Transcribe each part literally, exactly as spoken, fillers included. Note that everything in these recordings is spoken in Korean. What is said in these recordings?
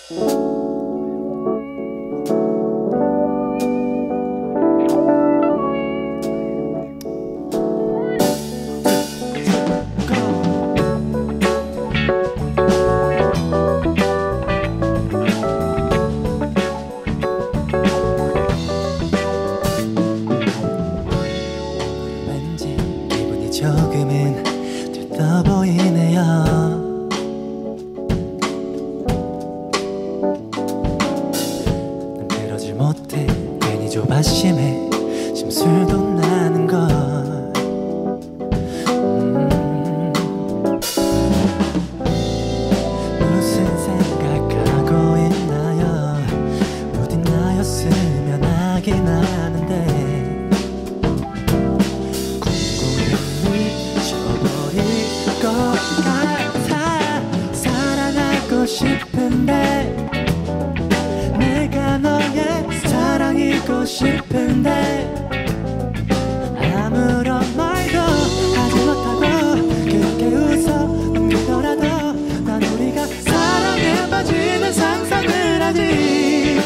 조금은 들떠 보이네요. 난 그러질 못해. 괜히 조바심에 심술도 나는 걸. 음. 무슨 생각하고 있나요? 부디 나였으면 하긴 하는데 사랑하고 싶은데 내가 너의 사랑이고 싶은데 아무런 말도 하지 못하고 그렇게 웃어 넘기더라도 난 우리가 사랑에 빠지는 상상을 하지.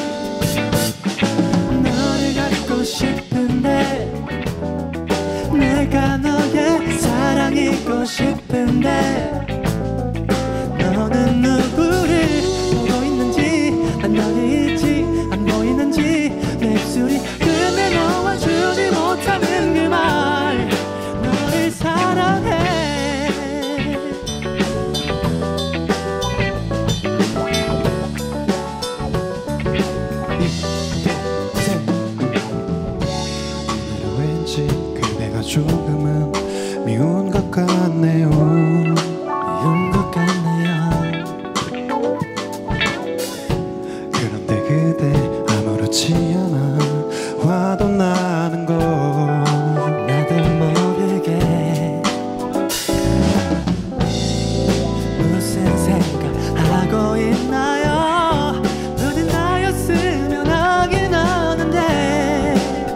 너를 갖고 싶은데 내가 너의 사랑이고 싶은데 너는 누구를 보고 있는지 난 너를 잊지 안 보이는지 내 입술이 끝내 놓아주지 못하는 그 말 너를 사랑해. 오늘은 왠지 그대가 조금은 미운 것 같네요. 미운 것 같네요. 그런데 그대 아무렇지 않아 화도 나는 걸 나도 모르게. 무슨 생각하고 있나요? 부디 나였으면 하긴 하는데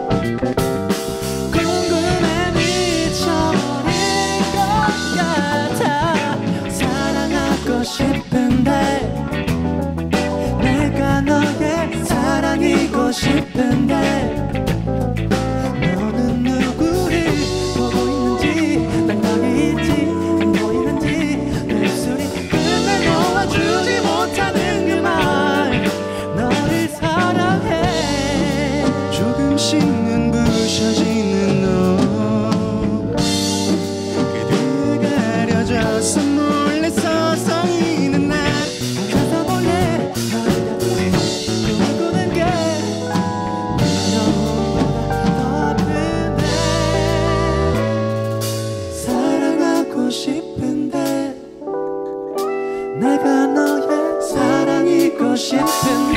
궁금해 미쳐버릴 것 같아. 사랑하고 싶은데 내가 너의 사랑이고 싶은데 너는 누구를 보고 있는지 난 너를 잊지 안 보이는지 내 입술이 끝내 놓아주지 못하는 그 말 너를 사랑해. 조금씩 눈부셔지는 너 그대 가려져서 몰래 서성이는 나 가서 몰래 너를 꿈꾸는 게 너무보다 더 아픈데 사랑하고 싶은데 내가 너의 사랑이고 싶은데